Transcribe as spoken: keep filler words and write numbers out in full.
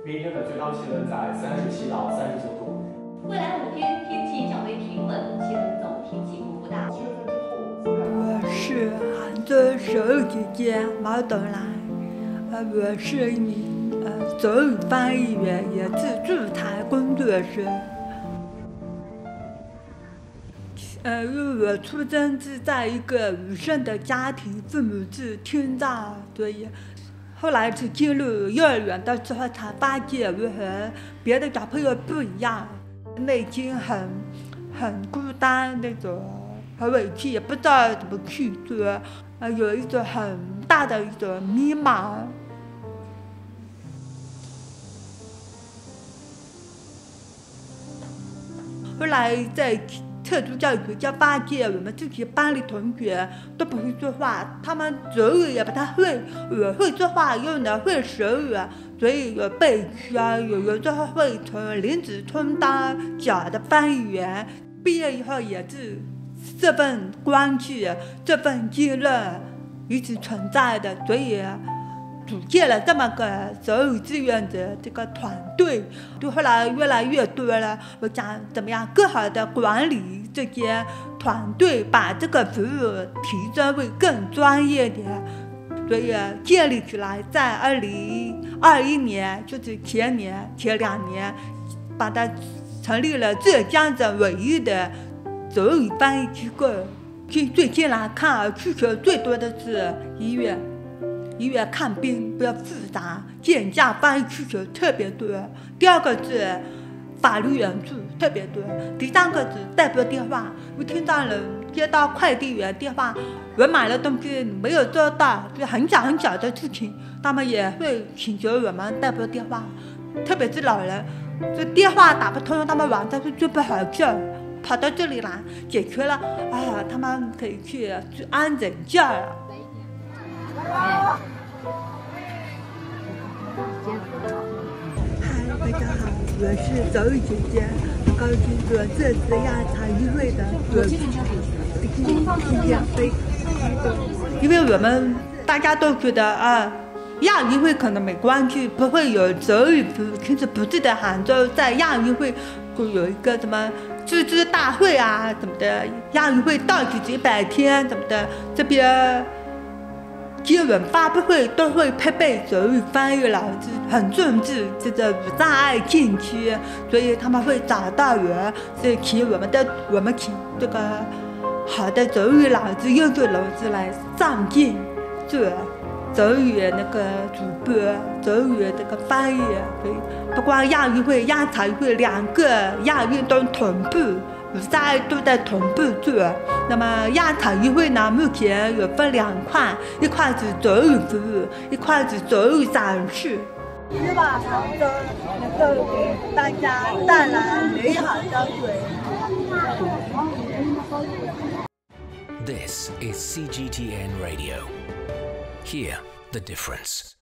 明天的最高气温在三十七到三十九度。 未来五天天气较为平稳，气温总体起伏不大。 我是杭州手语姐姐毛东来，呃，我是一名呃手语翻译员，也是驻台工作生。呃，因为我出生是在一个语声的家庭，父母是听障，所以后来是进入幼儿园的时候才发现我和别的小朋友不一样，内心很很孤单那种，很委屈，也不知道怎么去做，呃，有一种很大的一种迷茫。后来在特殊教育学校发现，我们自己班里同学都不会说话，他们手语也不太会，我会说话，又能会手语，所以有被区啊，有有时候会从临时充当小的翻译员。毕业以后也是这份关系、这份经验一直存在的，所以组建了这么个手语志愿者这个团队，就后来越来越多了。我想怎么样更好的管理这些团队，把这个服务提升为更专业点，所以建立起来，在二零二一年，就是前年前两年，把它成立了浙江省唯一的手语翻译机构。据最近来看，需求最多的是医院。医院看病比较复杂，见价翻译需求特别多。第二个是法律援助特别多。第三个是代拨电话，我听到人接到快递员电话，我买了东西没有收到，就很小很小的事情，他们也会请求我们代拨电话。特别是老人，这电话打不通，他们晚上是睡不好觉，跑到这里来解决了，啊，他们可以去去安整觉了。嗨，大家好，我是手语姐姐，很高兴做这次亚茶议会的主持人。因为我们大家都觉得啊，亚运会可能没关系，不会有手语服务，其实不是的。杭州在亚运会会有一个什么自治大会啊什么的，亚运会倒计几百天什么的，这边新闻发布会都会配备手语翻译老师，很重视这个无障碍禁区，所以他们会找到我，是请我们的我们请这个好的手语老师、优秀老师来上镜做手语那个主播、手语这个翻译。所以不光亚运会、亚残运会两个亚运都同步。无障碍都在同步做。那么亚残运会呢，目前有分两块，一块是手语服务，一块是手语展示。希望杭州能够给大家带来美好的回忆。 This is C G T N Radio. Hear the difference.